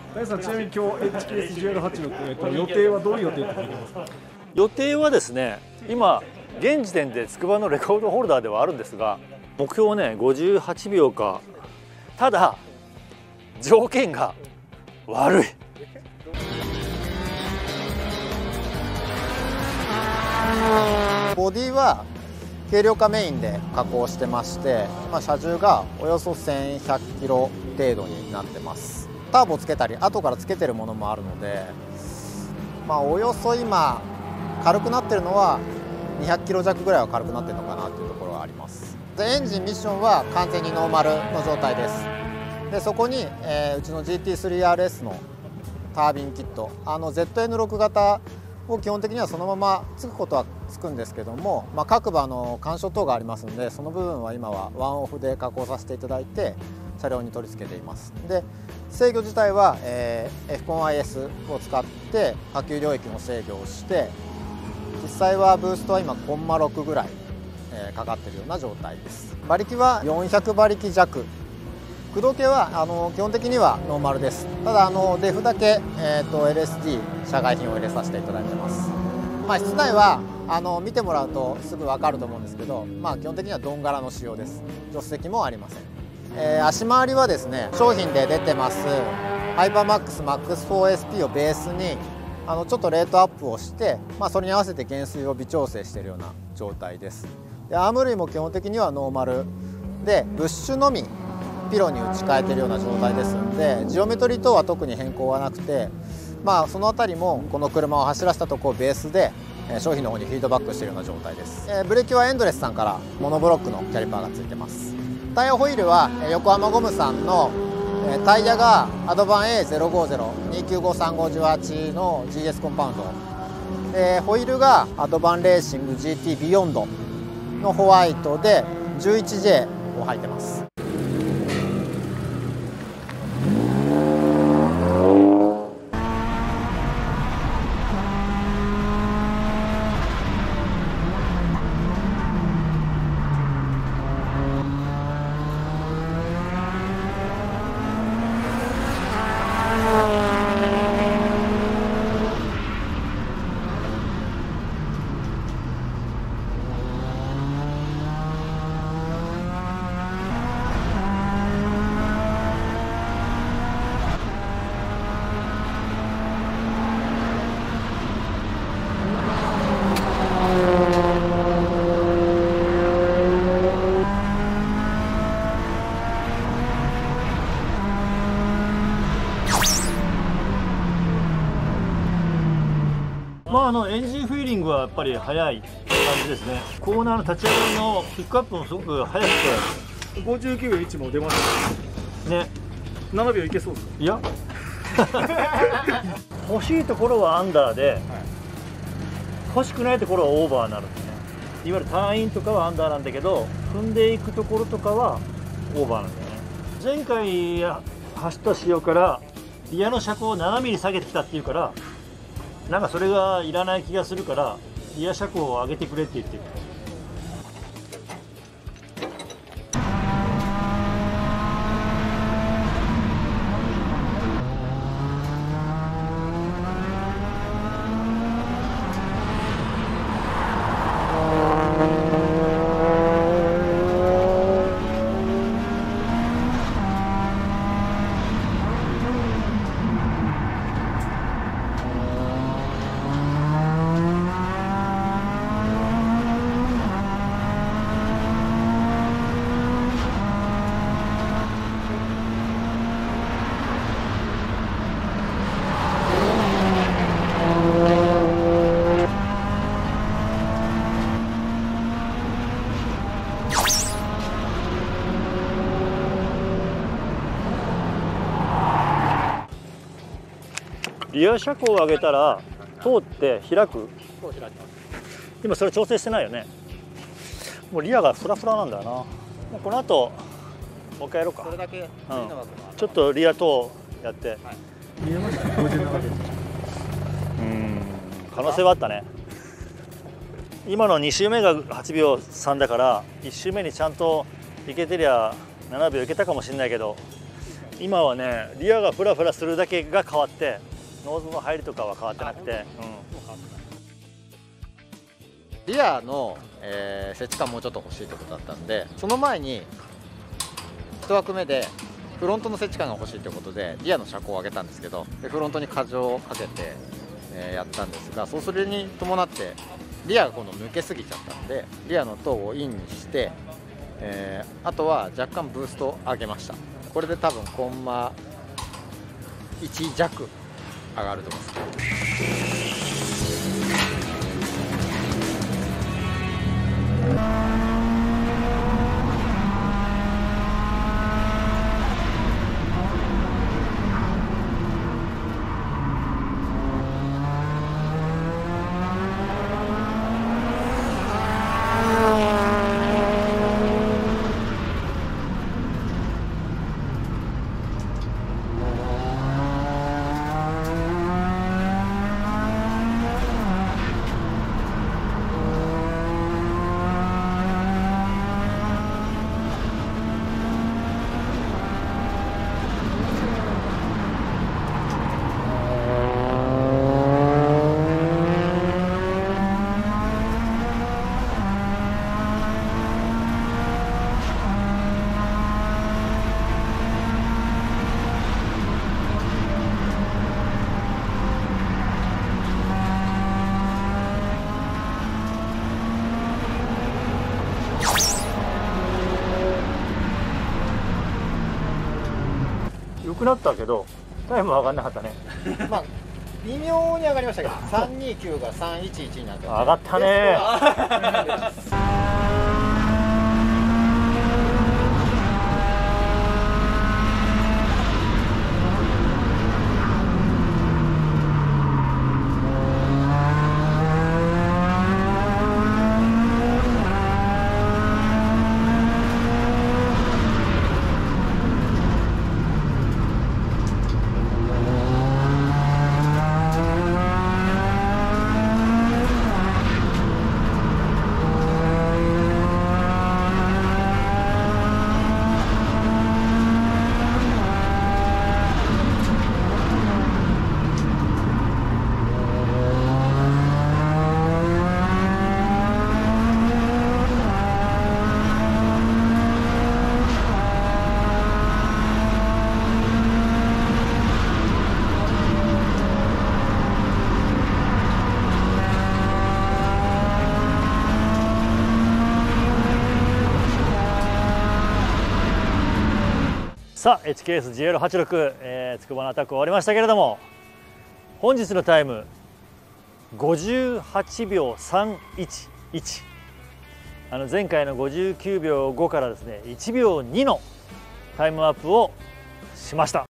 大さん、ちなみに今日 HKS1086、予定はどういう予定って聞いてますか？ 予定はですね、今現時点で筑波のレコードホルダーではあるんですが、目標ね58秒か。ただ条件が悪い。 ボディは軽量化メインで加工してまして、車重がおよそ1100キロ程度になってます。ターボつけたり後からつけてるものもあるので、およそ今軽くなってるのは200キロ弱ぐらいは軽くなってるのかなというところはあります。でエンジンミッションは完全にノーマルの状態です。でそこに、うちの GT3RS のタービンキット、ZN6 型を基本的にはそのままつくことはつくんですけども、各馬干渉等がありますので、その部分は今はワンオフで加工させていただいて車両に取り付けています。で制御自体は、F1IS を使って下級領域の制御をして、実際はブーストは今コンマ6ぐらい、かかっているような状態です。馬力は400馬力弱。駆動系は基本的にはノーマルです。ただデフだけ、LSD 社外品を入れさせていただいてます。室内は見てもらうとすぐ分かると思うんですけど、基本的にはドン柄の仕様です。助手席もありません。足回りはですね、商品で出てますハイパーマックス MAX4SP をベースにちょっとレートアップをして、それに合わせて減衰を微調整しているような状態です。でアーム類も基本的にはノーマルで、ブッシュのみピロに打ち替えているような状態ですので、ジオメトリー等は特に変更はなくて、その辺りもこの車を走らせたところをベースで商品の方にフィードバックしているような状態です。ブレーキはエンドレスさんからモノブロックのキャリパーがついてます。タイヤホイールは横浜ゴムさんのタイヤがアドバン A050-295-358 の GS コンパウンドで、ホイールがアドバンレーシング GT ビヨンドのホワイトで 11J を入ってます。 エンジンフィーリングはやっぱり速い感じですね。コーナーの立ち上がりのピックアップもすごく速くて59秒1も出ましたね。 7秒いけそうですか？ いや欲しいところはアンダーで、欲しくないところはオーバーになるんですね。いわゆるターンインとかはアンダーなんだけど、踏んでいくところとかはオーバーなんだよね。前回走った仕様からリアの車高を7ミリ下げてきたっていうから、なんかそれがいらない気がするから、リア車高を上げてくれって言ってる。リア車高を上げたら通って開く。今それ調整してないよね。もうリアがフラフラなんだよな。もうこの後もう一回やろうか。 それだけ、 ちょっとリア等やって、 見えました？57秒。 可能性はあったね。今の2周目が8秒3だから、1周目にちゃんといけてりゃ7秒いけたかもしれないけど、 今はねリアがフラフラするだけが変わってノーズの入りとかは変わってなくて、 リアの、接地感もうちょっと欲しいってことだったんで、その前に1枠目でフロントの接地感が欲しいということでリアの車高を上げたんですけど、でフロントに荷重をかけて、やったんですが、そうするに伴ってリアが今度抜けすぎちゃったんで、リアのトーをインにして、あとは若干ブースト上げました。これで多分コンマ1弱上がると思います。 良くなったけどタイム上がんなかったね。 まあ微妙に上がりましたけど、329が311になって上がったね。さあ HKS-GL86、筑波のアタック終わりましたけれども、本日のタイム58秒311、前回の59秒5からですね1秒2のタイムアップをしました。